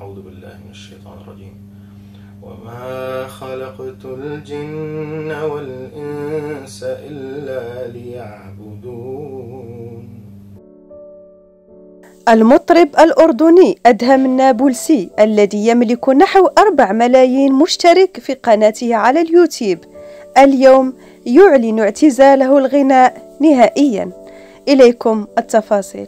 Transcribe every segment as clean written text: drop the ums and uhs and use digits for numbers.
أعوذ بالله من الشيطان الرجيم. وما خلقت الجن والإنس إلا ليعبدون. المطرب الأردني أدهم النابلسي الذي يملك نحو 4 ملايين مشترك في قناته على اليوتيوب اليوم يعلن اعتزاله الغناء نهائيا. إليكم التفاصيل.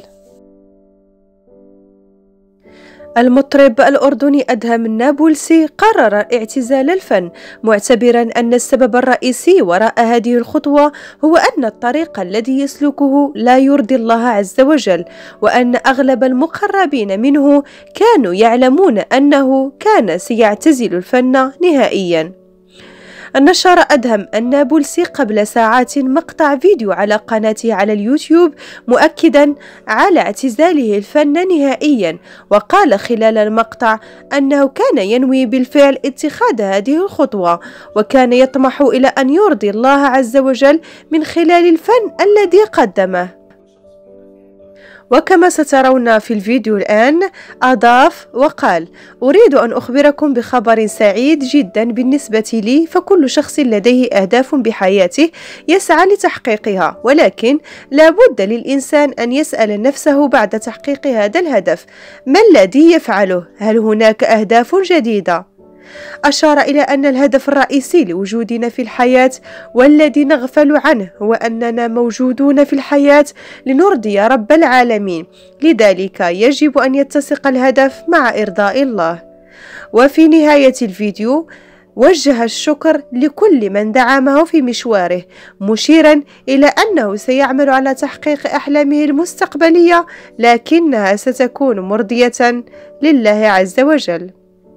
المطرب الأردني أدهم النابلسي قرر اعتزال الفن، معتبرا أن السبب الرئيسي وراء هذه الخطوة هو أن الطريق الذي يسلكه لا يرضي الله عز وجل، وأن أغلب المقربين منه كانوا يعلمون أنه كان سيعتزل الفن نهائيا. نشر أدهم النابلسي قبل ساعات مقطع فيديو على قناته على اليوتيوب مؤكدا على اعتزاله الفن نهائيا، وقال خلال المقطع أنه كان ينوي بالفعل اتخاذ هذه الخطوة، وكان يطمح إلى أن يرضي الله عز وجل من خلال الفن الذي قدمه. وكما سترون في الفيديو الآن أضاف وقال: أريد أن أخبركم بخبر سعيد جدا بالنسبة لي، فكل شخص لديه أهداف بحياته يسعى لتحقيقها، ولكن لا بد للإنسان أن يسأل نفسه بعد تحقيق هذا الهدف: ما الذي يفعله؟ هل هناك أهداف جديدة؟ أشار إلى أن الهدف الرئيسي لوجودنا في الحياة والذي نغفل عنه هو أننا موجودون في الحياة لنرضي رب العالمين، لذلك يجب أن يتسق الهدف مع إرضاء الله. وفي نهاية الفيديو وجه الشكر لكل من دعمه في مشواره، مشيرا إلى أنه سيعمل على تحقيق أحلامه المستقبلية، لكنها ستكون مرضية لله عز وجل.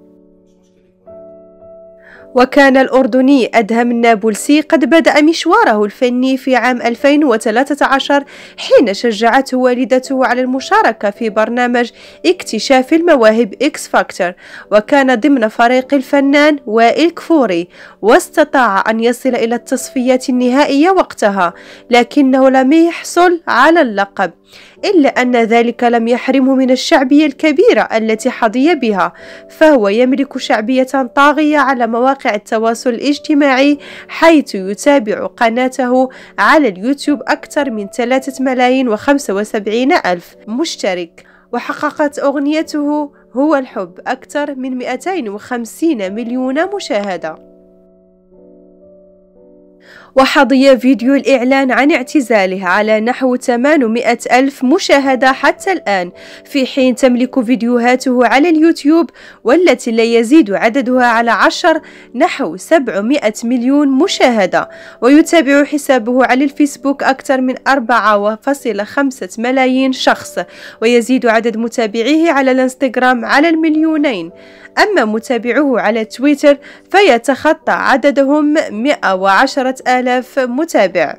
وكان الأردني أدهم النابلسي قد بدأ مشواره الفني في عام 2013 حين شجعته والدته على المشاركة في برنامج اكتشاف المواهب إكس فاكتور، وكان ضمن فريق الفنان وائل كفوري، واستطاع أن يصل إلى التصفيات النهائية وقتها، لكنه لم يحصل على اللقب، إلا أن ذلك لم يحرمه من الشعبية الكبيرة التي حظي بها، فهو يملك شعبية طاغية على مواقع التواصل الاجتماعي، حيث يتابع قناته على اليوتيوب أكثر من 3,075,000 مشترك، وحققت أغنيته هو الحب أكثر من 250 مليون مشاهدة. وحظي فيديو الإعلان عن اعتزاله على نحو 800,000 مشاهدة حتى الآن، في حين تملك فيديوهاته على اليوتيوب والتي لا يزيد عددها على 10 نحو 700 مليون مشاهدة، ويتابع حسابه على الفيسبوك أكثر من 4.5 ملايين شخص، ويزيد عدد متابعيه على الانستغرام على 2,000,000. أما متابعوه على تويتر فيتخطى عددهم 110,000 متابع.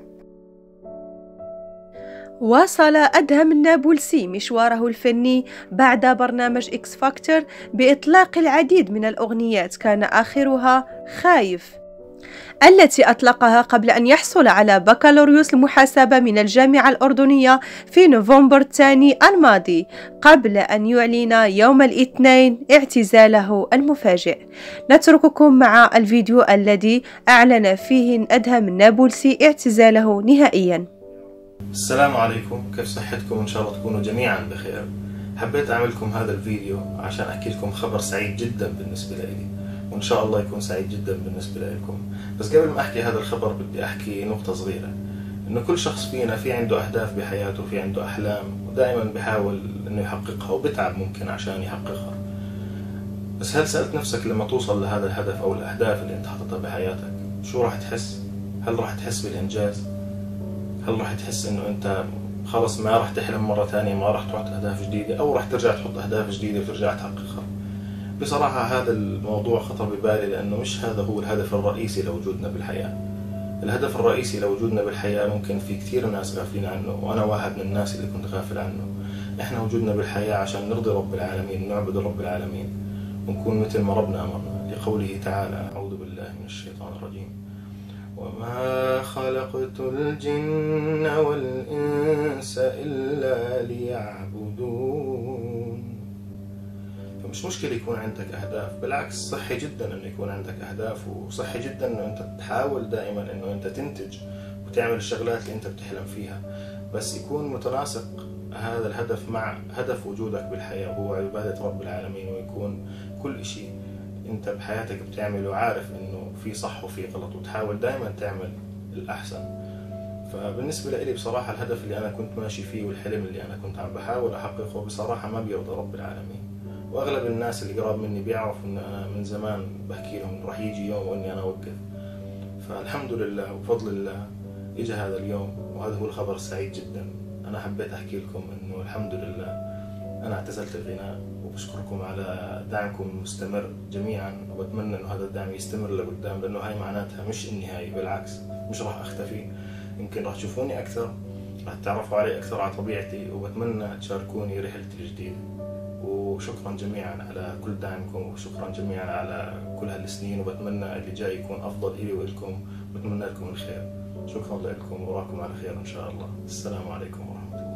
واصل أدهم النابلسي مشواره الفني بعد برنامج إكس فاكتور بإطلاق العديد من الأغنيات، كان آخرها خايف، التي أطلقها قبل أن يحصل على بكالوريوس المحاسبة من الجامعة الأردنية في نوفمبر الثاني الماضي، قبل أن يعلن يوم الاثنين اعتزاله المفاجئ. نترككم مع الفيديو الذي أعلن فيه أدهم النابلسي اعتزاله نهائيا. السلام عليكم، كيف صحتكم؟ إن شاء الله تكونوا جميعا بخير. حبيت أعملكم هذا الفيديو عشان أحكي لكم خبر سعيد جدا بالنسبة لي، وإن شاء الله يكون سعيد جدا بالنسبة لكم. بس قبل ما أحكي هذا الخبر بدي أحكي نقطة صغيرة، إنه كل شخص فينا في عنده أهداف بحياته، في عنده أحلام، ودائما بحاول إنه يحققها وبتعب ممكن عشان يحققها. بس هل سألت نفسك لما توصل لهذا الهدف أو الأهداف اللي أنت حاططها بحياتك شو راح تحس؟ هل راح تحس بالإنجاز؟ هل راح تحس إنه أنت خلص ما راح تحلم مرة ثانية، ما راح تحط أهداف جديدة، أو راح ترجع تحط أهداف جديدة وترجع تحققها؟ بصراحة هذا الموضوع خطر ببالي، لأنه مش هذا هو الهدف الرئيسي لوجودنا بالحياة. الهدف الرئيسي لوجودنا بالحياة ممكن في كثير ناس غافلين عنه، وأنا واحد من الناس اللي كنت غافل عنه. إحنا وجودنا بالحياة عشان نرضي رب العالمين، نعبد رب العالمين، ونكون مثل ما ربنا أمرنا، لقوله تعالى: أعوذ بالله من الشيطان الرجيم. وما خلقت الجن والإنس إلا ليعبدون. مش مشكلة يكون عندك أهداف، بالعكس صحي جدا إنه يكون عندك أهداف، وصحي جدا إنه أنت تحاول دائما إنه أنت تنتج وتعمل الشغلات اللي أنت بتحلم فيها، بس يكون متناسق هذا الهدف مع هدف وجودك بالحياة وهو عبادة رب العالمين، ويكون كل إشي أنت بحياتك بتعمله عارف إنه في صح وفي غلط، وتحاول دائما تعمل الأحسن. فبالنسبة لي بصراحة الهدف اللي أنا كنت ماشي فيه والحلم اللي أنا كنت عم بحاول أحققه بصراحة ما بيرضى رب العالمين، وأغلب الناس اللي قراب مني بيعرفوا إن أنا من زمان بحكي لهم راح يجي يوم وإني أنا أوقف. فالحمد لله وبفضل الله إجا هذا اليوم، وهذا هو الخبر السعيد جدا. أنا حبيت أحكي لكم إنه الحمد لله أنا اعتزلت الغناء، وبشكركم على دعمكم المستمر جميعا، وبتمنى إنه هذا الدعم يستمر لقدام، لأنه هاي معناتها مش النهاية، بالعكس مش راح أختفي، يمكن راح تشوفوني أكثر، راح تتعرفوا علي أكثر على طبيعتي، وبتمنى تشاركوني رحلتي الجديدة. وشكرا جميعا على كل دعمكم، وشكرا جميعا على كل هالسنين، وبتمنى اللي جاي يكون أفضل إلي وإلكم، وبتمنى لكم الخير. شكرا لكم، وراكم على خير إن شاء الله. السلام عليكم ورحمة الله.